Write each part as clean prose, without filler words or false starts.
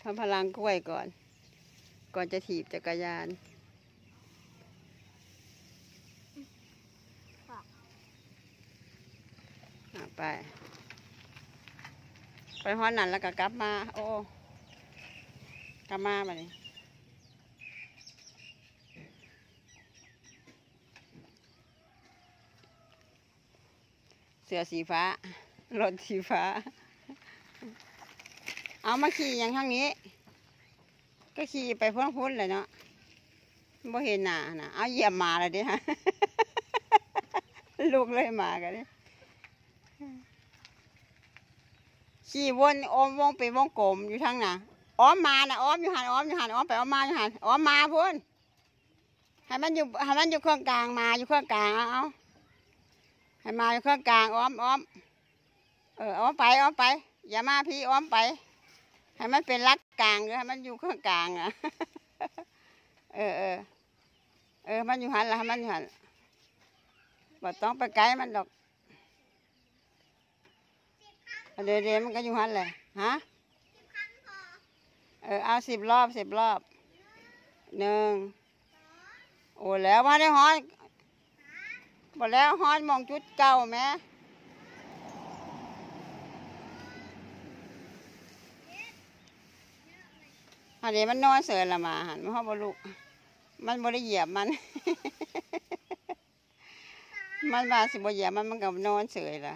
ทำพลังกล้วยก่อนจะถีบจักรยานไปฮ้อนนั่นแล้วก็กลับมาโอ้กลับมาแบบนี้เสื้อสีฟ้ารถสีฟ้าเอามาขี่อย่างข้างนี้ก็ขี่ไปพ้นเลยเนาะบ่เห็นหน้านะเอาเหยียบมาเลยดิฮะ ลูกเลยมากันดิขี่วนอ้อมวงไปวงกลมอยู่ทางน่ะอ้อมมานะอ้อมอยู่หันอ้อมอยู่หันอ้อมไปอ้อมมาอยู่หันอ้อมมาพุ่นให้มันอยู่เครื่องกลางมาอยู่เครื่องกลางเอาให้มาอยู่เครื่องกลางอ้อมอ้อมไปอย่ามาพี่อ้อมไปให้มันเป็นลักกลางให้มันอยู่เครื่องกลางอ่ะ มันอยู่หันละให้มันอยู่หันบ่ต้องไปไกลมันดอกเดี๋ยวมันก็อยู่หันเลยฮะเอา10 รอบ1โอ้แล้วมาได้ฮอนบ่แล้วฮอนมองจุดเก่าแม่อันนี้มันนอนเสือละมาหันมันห้องบลูกมันบ่ได้เหยียบมัน มันมาสิบ่เหยียบมันก็นอนเสือละ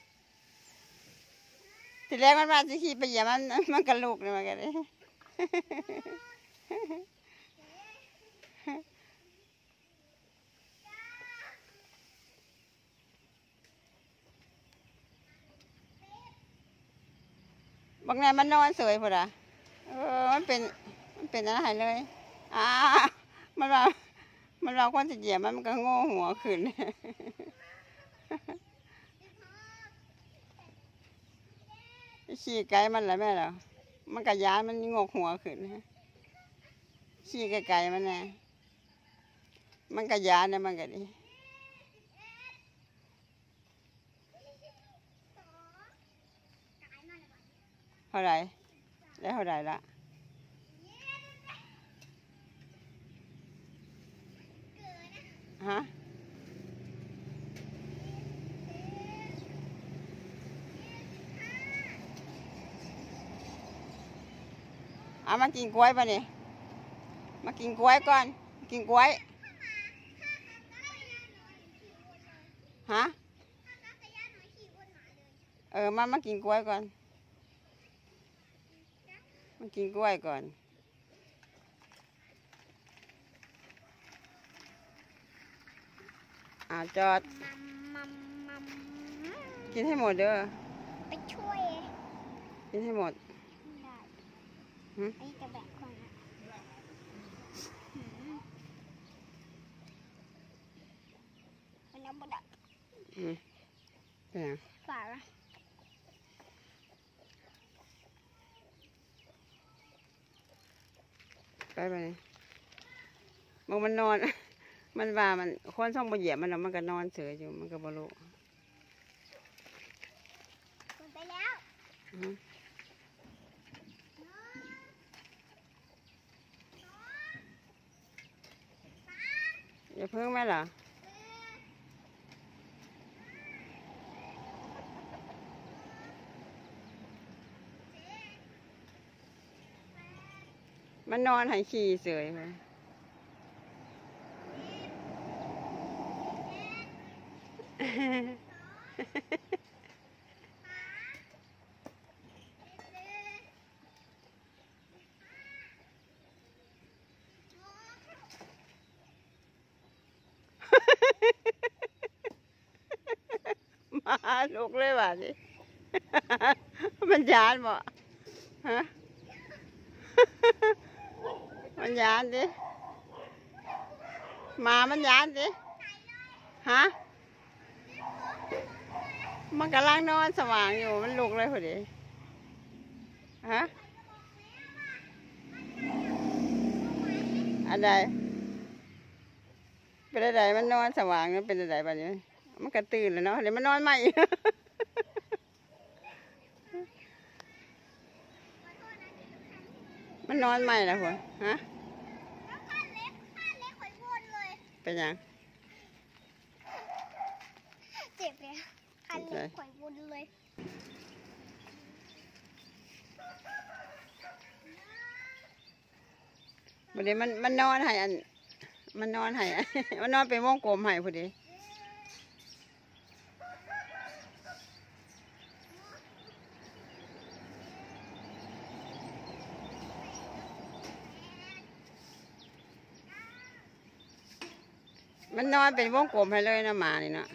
ทีแรกมันมาสิขี่ไปเหยียบมันก็ลูกเลยมันก็ได้ บางไงมันนอนเสยพอดะมันเป็นอะไรเลยมันเราคนจะเหยียบมันก็โง่หัวขึ้น ขี่ไกลมันแหละแม่เหรอมันกระยานมันงกหัวขึ้นขี่ไกลมันไงมันกระยานเนี่ยมันก็ดีเท่าไรได้เท่าไรละฮะเอามากินกล้วยป่ะนี่มากินกล้วยก่อนกินกล้วยฮะมากินกล้วยก่อนมากินกล้วยก่อนจอดกินให้หมดเด้อไปช่วยกินให้หมดได้ไอ้จะแบกคนนะมันน้ำบุดเป็นฝาละไปมันนอน มันว่ามันคนช่องบนเหยียบมันแล้วมันก็นอนเฉยอยู่มันก็บลูไปแล้วอย่าเพิ่งไหมล่ะมันนอนหายขี่เฉยเลยมาลูกเลยว่ะสิมันยานบ่ฮะมันยานดิมันยานดิฮะมันกำลังนอนสว่างอยู่มันลุกเลยพอดีฮะอะไรเป็นอะไรมันนอนสว่างมันเป็นอะไรบ้างเนี่ยมันกระตื่นแล้วเนาะเดี๋ยวมันนอนใหม่มันนอนใหม่ละหัวฮะแล้วข้าเล็กข่อยวนเลยเป็นหยังเจ็บเลยข้าเล็กข่อยวนเลยพอดีมันนอนให้อันมันนอนให้ มันนอนเป็นวงกลมให้พอดีมันนอนเป็นวงกลมให้เลยนะหมานี่นะ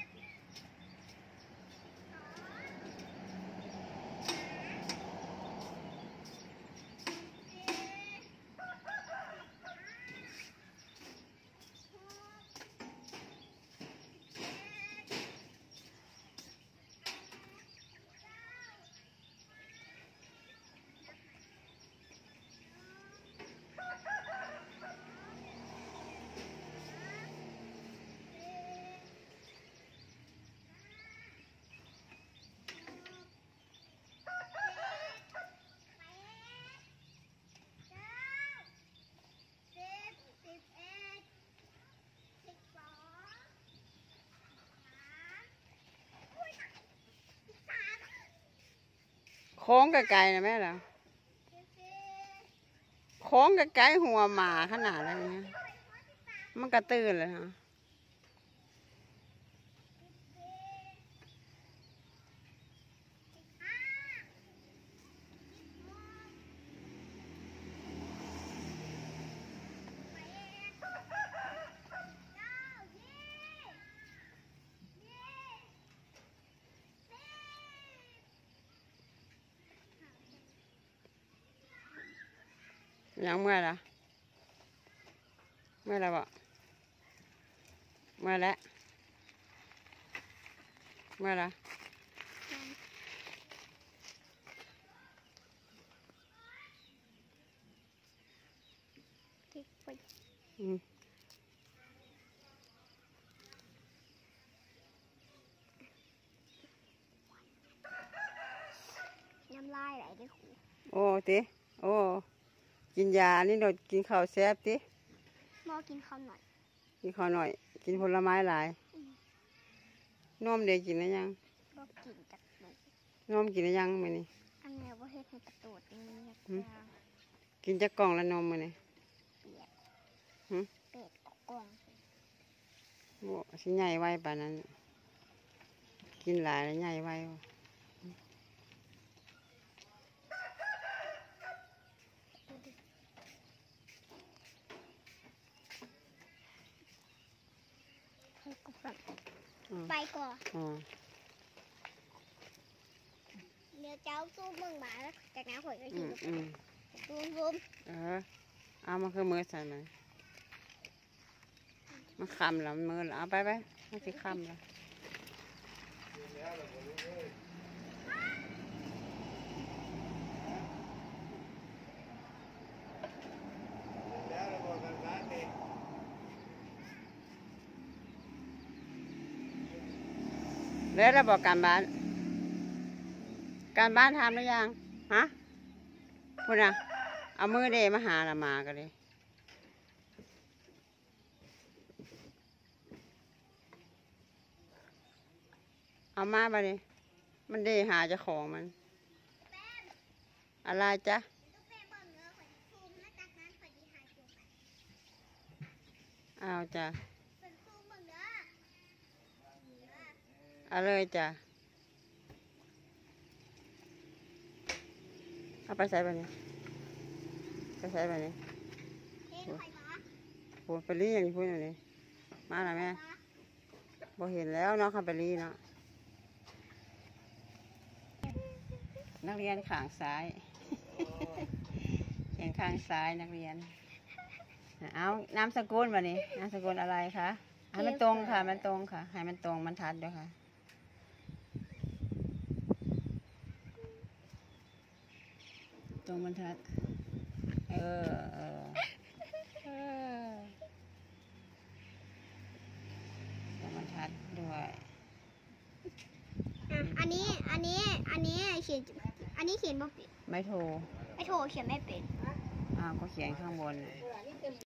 โค้งไกลๆนะแม่เหรอโค้งไกลๆหัวหมาขนาดอะไรเงี้ยมันกระตื้นเลยฮะยังเมื่อละเมื่อไรบ่เมื่อแล้วเมื่อละอืมน้ำลายไหลได้หูโอ้ติโอ้กินยานี่เรากินข้าวแซ่บติหม้อกินข้าวหน่อยกินข้าวหน่อย กินผลไม้หลายนมเด็กกินได้ยังก็กินจากหนูนมกินได้ยังมื้อนี้อันนี้ว่าเฮ็ดให้กระโดดอย่างนี้หืม กินจักกล่องละนมมื้อนี้เปียกหึเป็ดกล่องโอ้สิใหญ่ไวปานนั้น กินหลายแล้วใหญ่ไวบ่ไปก่อนอ๋อเดี๋ยวเจ้าสู้เมืองหมาแล้วจากนั้นข่อยก็อืกินมอืมซูมเอามาคือมือใส่มันมันคำแล้วมือแล้วเอาไปมันสิคำแล้ว แล้วเราบอกการบ้าน การบ้านทำหรือยัง ฮะพูดนะเอามือเดมาหาละมากันเลยเอามาไปเลยมันเดหาเจ้าของมัน อะไรจ๊ะ เอาจ้ะ เอาเลยจ้ะ เอาไปใส่ไปนี่ไปใส่ไปนี่โหไปรีอย่างนี้พูดอย่างนี้มาแล้วแม่บ่เห็นแล้วเนาะค่ะไปรีเนาะนักเรียนข้างซ้าย เขียนข้างซ้ายนักเรียน เอานามสกุลมานี่นามสกุลอะไรคะให้มันตรงค่ะ มันตรงค่ะ ให้มันตรงมันทัดด้วยค่ะ ตรงบรรทัด ตรงบรรทัดด้วยอันนี้เขียน อันนี้เขียนบ่เป็นไม่โทรไม่โทรเขียนไม่เป็นมาเขียนข้างบนน่ะ